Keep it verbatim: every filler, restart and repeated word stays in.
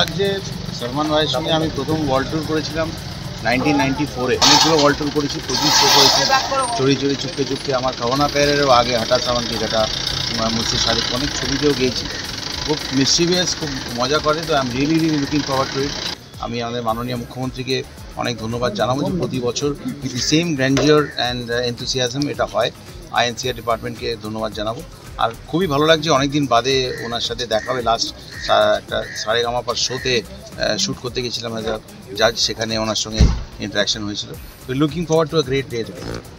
লাগছে। সলমান ভাইয়ের সঙ্গে আমি প্রথম ওয়ার্ল্ড ট্যুর করেছিলাম নাইনটিন নাইনটি ফোরে, অনেকগুলো ওয়ার্ল্ড ট্যুর করেছি, প্রচুর শো করেছি। চড়ি চড়ি চুপকে চুপকে, আমার খাওয়ানা প্যারেরও আগে হাঁটা সামান কি ঘাটা, মুর্শিদ শালিক অনেক ছবিতেও গিয়েছি। খুব মিসচিভিয়াস, খুব মজা করে। তো I am really really looking forward to it. আমি আমাদের মাননীয় মুখ্যমন্ত্রীকে অনেক ধন্যবাদ জানাবো যে প্রতি বছর with the same grandeur and enthusiasm এটা হয়। আইএনসিআর ডিপার্টমেন্টকে ধন্যবাদ জানাবো। আর খুবই ভালো লাগছে, অনেকদিন বাদে ওনার সাথে দেখা হবে। লাস্ট একটা সারেগামাপার শোতে শ্যুট করতে গেছিলাম অ্যাজ আ জাজ, সেখানে ওনার সঙ্গে ইন্টারাকশন হয়েছিল। Looking forward to a great day.